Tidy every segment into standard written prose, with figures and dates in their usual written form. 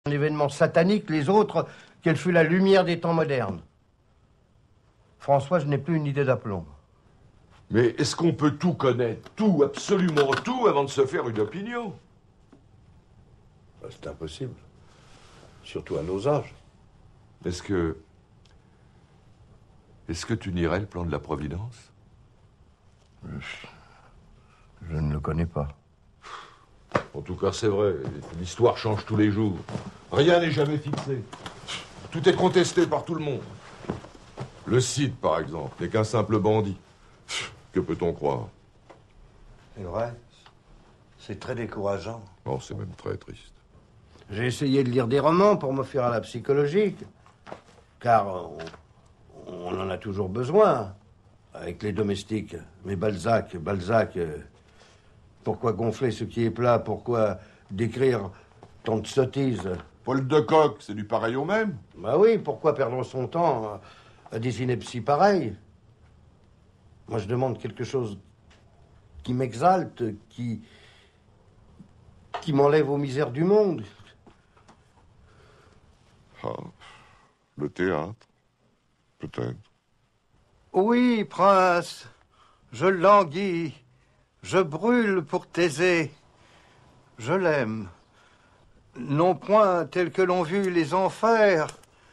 Un événement satanique, les autres, quelle fut la lumière des temps modernes. François, je n'ai plus une idée d'aplomb. Mais est-ce qu'on peut tout connaître, tout, absolument tout, avant de se faire une opinion? C'est impossible. Surtout à nos âges. Est-ce que tu nierais le plan de la Providence? Je ne le connais pas. En tout cas, c'est vrai. L'histoire change tous les jours. Rien n'est jamais fixé. Tout est contesté par tout le monde. Le Cid, par exemple, n'est qu'un simple bandit. Que peut-on croire? C'est vrai. C'est très décourageant. Oh, c'est même très triste. J'ai essayé de lire des romans pour me faire à la psychologique. Car on en a toujours besoin. Avec les domestiques. Mais Balzac, pourquoi gonfler ce qui est plat? Pourquoi décrire tant de sottises? Paul de Kock, c'est du pareil au même. Bah oui, pourquoi perdre son temps à des inepties pareilles? Moi, je demande quelque chose qui m'exalte, qui m'enlève aux misères du monde. Ah, le théâtre, peut-être. Oui, prince, je languis, je brûle pour Thésée. Je l'aime, non point tel que l'ont vu les enfers,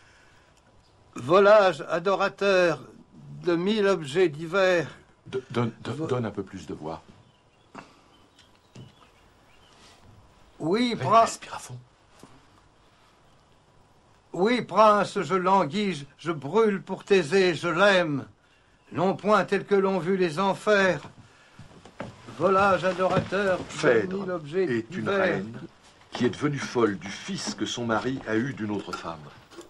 volage adorateur de 1000 objets divers. Donne un peu plus de voix. Oui, prince. Respire à fond. Oui, prince, je languis, je brûle pour Thésée, je l'aime, non point tel que l'ont vu les enfers. Volage adorateur de 1000 objets Phèdre est une divers. reine qui est devenue folle du fils que son mari a eu d'une autre femme.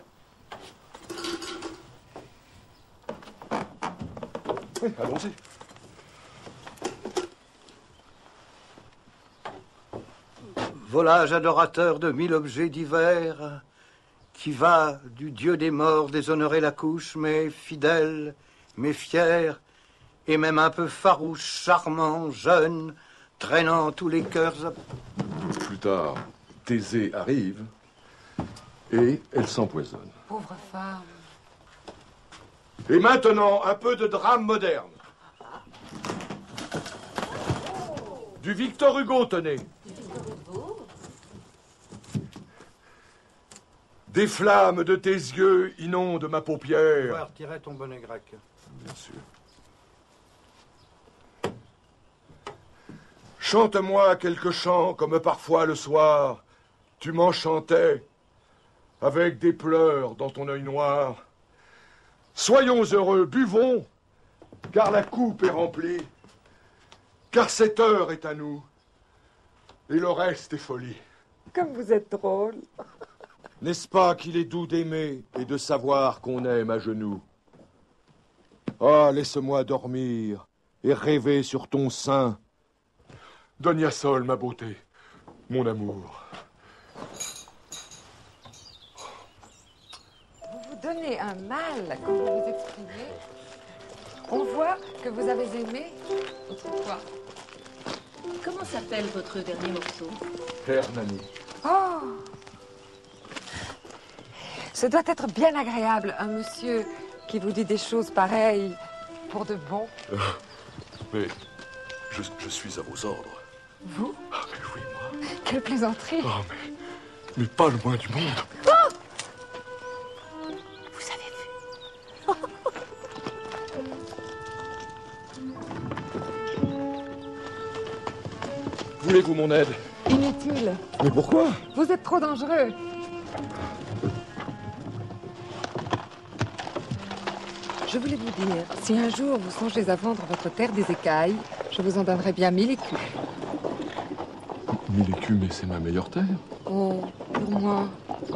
Oui, allons-y. Volage adorateur de 1000 objets divers, qui va du dieu des morts déshonorer la couche, mais fidèle, mais fier, et même un peu farouche, charmant, jeune, traînant tous les cœurs. Plus tard, Thésée arrive et elle s'empoisonne. Pauvre femme. Et maintenant, un peu de drame moderne. Du Victor Hugo, tenez. Des flammes de tes yeux inondent ma paupière. Ouais, retirer ton bonnet grec. Bien sûr. Chante-moi quelques chants comme parfois le soir tu m'enchantais avec des pleurs dans ton œil noir. Soyons heureux, buvons, car la coupe est remplie, car cette heure est à nous, et le reste est folie. Comme vous êtes drôle. N'est-ce pas qu'il est doux d'aimer et de savoir qu'on aime à genoux? Ah, laisse-moi dormir et rêver sur ton sein. Donia Sol, ma beauté, mon amour. Vous vous donnez un mal quand vous vous exprimez. On voit que vous avez aimé autrefois. Comment s'appelle votre dernier morceau? Hernani. Oh! Ce doit être bien agréable, un monsieur qui vous dit des choses pareilles pour de bon. Mais je suis à vos ordres. Vous? Ah, mais oui, moi. Quelle plaisanterie! Oh, mais pas le moins du monde. Oh! Vous avez vu? Voulez-vous mon aide? Inutile. Mais pourquoi? Vous êtes trop dangereux. Je voulais vous dire, si un jour vous songez à vendre votre terre des écailles, je vous en donnerai bien 1000 écus. 1000 écus, mais c'est ma meilleure terre. Oh, pour moi.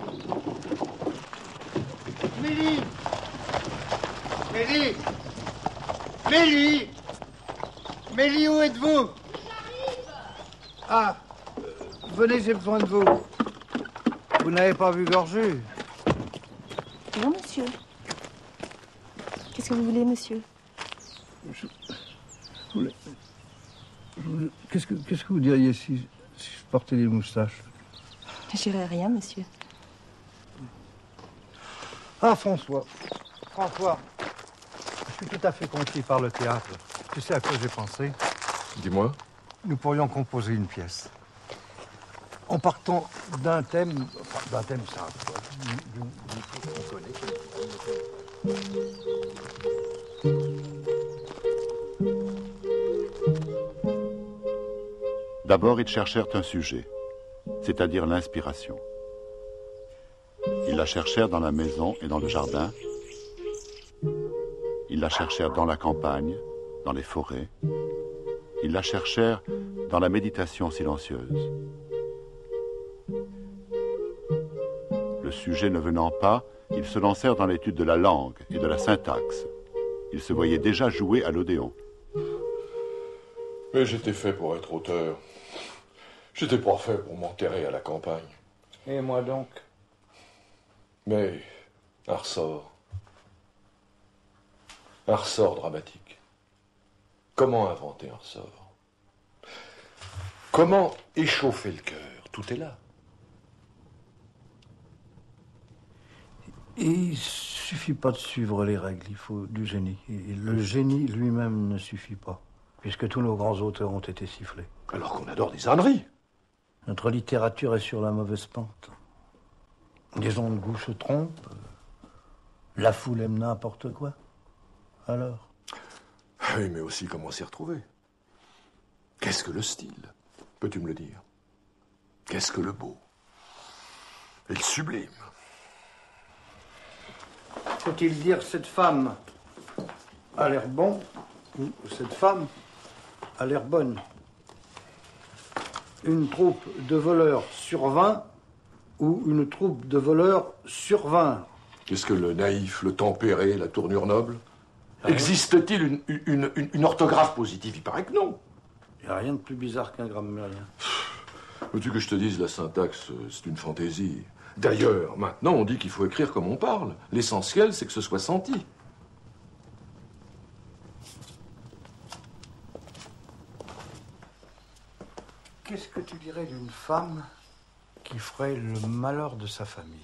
Mélie! Mélie! Mélie! Mélie, où êtes-vous? Ah, venez, j'ai besoin de vous. Vous n'avez pas vu Gorju? Non, monsieur. Qu'est-ce que vous voulez, monsieur? Qu'est-ce que vous diriez si je portais des moustaches? Je dirais rien, monsieur. Ah, François, je suis tout à fait conquis par le théâtre. Tu sais à quoi j'ai pensé? Dis-moi. Nous pourrions composer une pièce. En partant d'un thème, simple, quoi. D'une chose qu'on connaît. D'abord, ils cherchèrent un sujet, c'est-à-dire l'inspiration. Ils la cherchèrent dans la maison et dans le jardin. Ils la cherchèrent dans la campagne, dans les forêts. Ils la cherchèrent dans la méditation silencieuse. Le sujet ne venant pas, ils se lancèrent dans l'étude de la langue et de la syntaxe. Ils se voyaient déjà jouer à l'odéon. Mais j'étais fait pour être auteur. J'étais pas fait pour m'enterrer à la campagne. Et moi donc? Mais un ressort. Un ressort dramatique. Comment inventer un ressort? Comment échauffer le cœur? Tout est là. Il suffit pas de suivre les règles, il faut du génie. Et le génie lui-même ne suffit pas, puisque tous nos grands auteurs ont été sifflés. Alors qu'on adore des âneries. Notre littérature est sur la mauvaise pente. Les ondes goût se trompent. La foule aime n'importe quoi. Alors? Oui, mais aussi comment s'y retrouver. Qu'est-ce que le style? Peux-tu me le dire? Qu'est-ce que le beau? Et le sublime? Faut-il dire cette femme a l'air bon ou cette femme a l'air bonne? Une troupe de voleurs survint ou une troupe de voleurs survinrent? Est-ce que le naïf, le tempéré, la tournure noble? Existe-t-il une orthographe positive? Il paraît que non. Il n'y a rien de plus bizarre qu'un grammairien. Veux-tu que je te dise, la syntaxe, c'est une fantaisie. D'ailleurs, maintenant, on dit qu'il faut écrire comme on parle. L'essentiel, c'est que ce soit senti. Qu'est-ce que tu dirais d'une femme qui ferait le malheur de sa famille?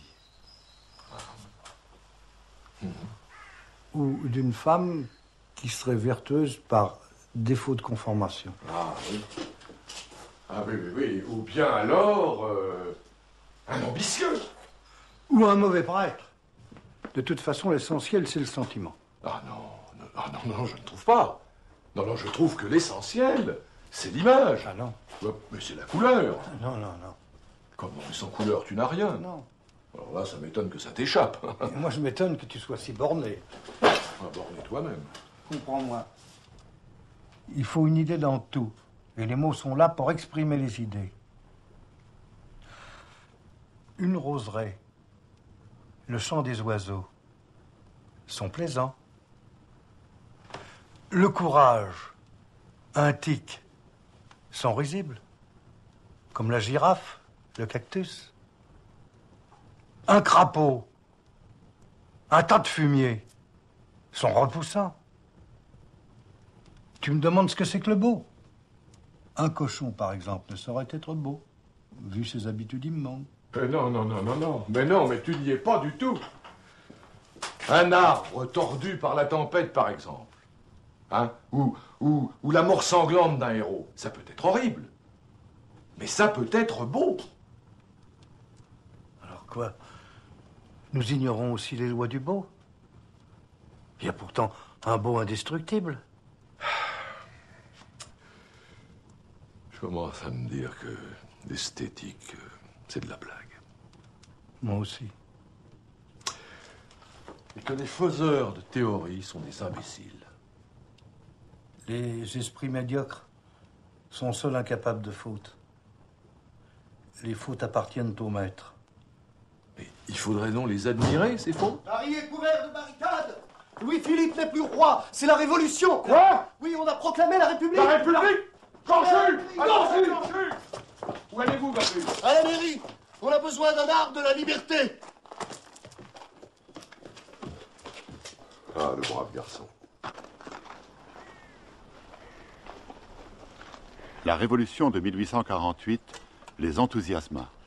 Ou d'une femme qui serait vertueuse par défaut de conformation? Ah oui. Ah oui, oui, oui. Ou bien alors, un ambitieux. Ou un mauvais prêtre. De toute façon, l'essentiel, c'est le sentiment. Ah non, non, je ne trouve pas. Non, non, je trouve que l'essentiel, c'est l'image. Ah non. Mais c'est la couleur. Non, non, non. Comment, sans couleur, tu n'as rien? Non. Alors là, ça m'étonne que ça t'échappe. Et moi, je m'étonne que tu sois si borné. Borné toi-même. Comprends-moi. Il faut une idée dans tout. Et les mots sont là pour exprimer les idées. Une roseraie, le chant des oiseaux sont plaisants. Le courage, un tic, sont risibles. Comme la girafe, le cactus. Un crapaud, un tas de fumier sont repoussants. Tu me demandes ce que c'est que le beau? Un cochon, par exemple, ne saurait être beau, vu ses habitudes immondes. Non, non, non, non, non. Mais non, mais tu n'y es pas du tout. Un arbre tordu par la tempête, par exemple. Hein? Ou la mort sanglante d'un héros. Ça peut être horrible. Mais ça peut être beau. Alors quoi? Nous ignorons aussi les lois du beau. Il y a pourtant un beau indestructible. Je commence à me dire que l'esthétique, c'est de la blague. Moi aussi. Et que les faiseurs de théories sont des imbéciles. Les esprits médiocres sont seuls incapables de fautes. Les fautes appartiennent au maître. Mais il faudrait donc les admirer, ces fautes. Paris est couvert de barricades. Louis-Philippe n'est plus roi, c'est la Révolution. Quoi? Oui, on a proclamé la République. La République? Canchu! Où allez-vous, Babu? À la mairie, on a besoin d'un arbre de la liberté. Ah, le brave garçon. La Révolution de 1848 les enthousiasma.